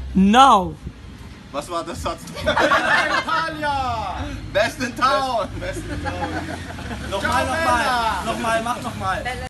Now. Was war das Satz? Italia! Best in Town! Nochmal, mach nochmal.